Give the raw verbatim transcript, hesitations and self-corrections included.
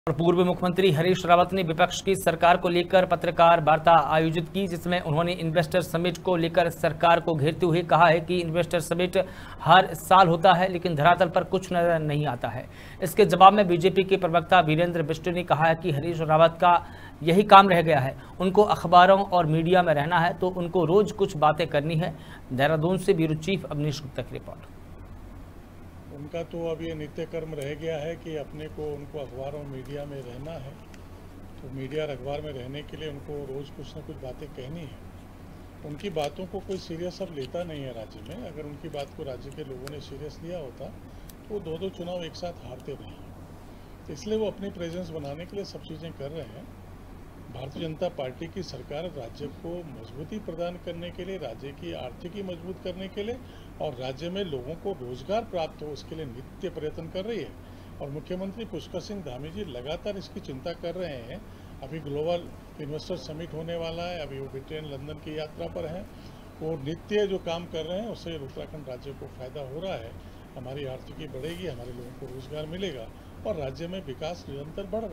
और पूर्व मुख्यमंत्री हरीश रावत ने विपक्ष की सरकार को लेकर पत्रकार वार्ता आयोजित की, जिसमें उन्होंने इन्वेस्टर समिट को लेकर सरकार को घेरते हुए कहा है कि इन्वेस्टर समिट हर साल होता है लेकिन धरातल पर कुछ नजर नहीं आता है। इसके जवाब में बीजेपी के प्रवक्ता वीरेंद्र बिष्ट ने कहा है कि हरीश रावत का यही काम रह गया है, उनको अखबारों और मीडिया में रहना है तो उनको रोज कुछ बातें करनी है। देहरादून से ब्यूरो चीफ अवनीश गुप्ता की रिपोर्ट। उनका तो अब ये नित्य कर्म रह गया है कि अपने को उनको अखबारों मीडिया में रहना है, तो मीडिया और अखबार में रहने के लिए उनको रोज़ कुछ ना कुछ बातें कहनी है। उनकी बातों को कोई सीरियस अब लेता नहीं है राज्य में। अगर उनकी बात को राज्य के लोगों ने सीरियस लिया होता तो वो दो दो चुनाव एक साथ हारते नहीं, तो इसलिए वो अपनी प्रेजेंस बनाने के लिए सब चीज़ें कर रहे हैं। भारतीय जनता पार्टी की सरकार राज्य को मजबूती प्रदान करने के लिए, राज्य की आर्थिकी मजबूत करने के लिए और राज्य में लोगों को रोजगार प्राप्त हो उसके लिए नित्य प्रयत्न कर रही है। और मुख्यमंत्री पुष्कर सिंह धामी जी लगातार इसकी चिंता कर रहे हैं। अभी ग्लोबल इन्वेस्टर समिट होने वाला है, अभी वो ब्रिटेन लंदन की यात्रा पर हैं। वो नित्य जो काम कर रहे हैं उससे उत्तराखंड राज्य को फायदा हो रहा है। हमारी आर्थिकी बढ़ेगी, हमारे लोगों को रोजगार मिलेगा और राज्य में विकास निरंतर बढ़ रहा है।